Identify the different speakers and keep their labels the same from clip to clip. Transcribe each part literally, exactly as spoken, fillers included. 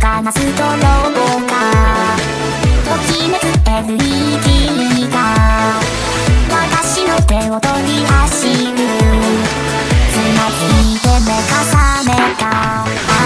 Speaker 1: かなストロボがときめく エルイーディー が私の手を取り走る。つまずいて目重ねた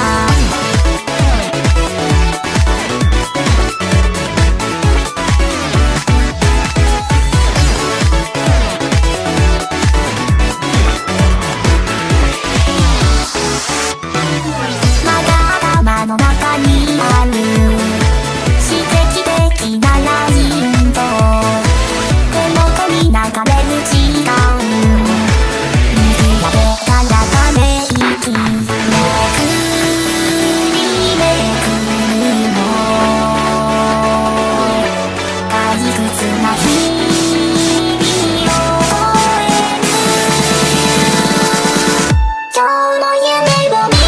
Speaker 1: の中にある刺激的なラインと手元に流れる時間、握られたらため息めくりめくるの退屈な日々を終える。今日の夢を見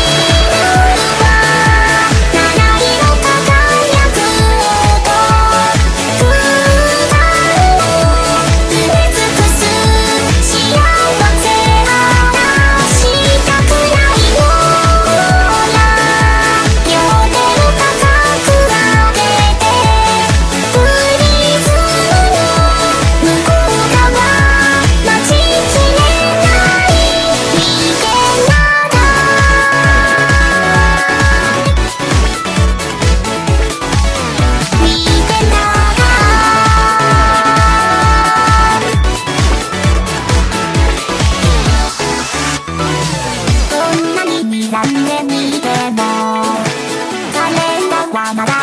Speaker 1: 何で見てもカレンダーはまだ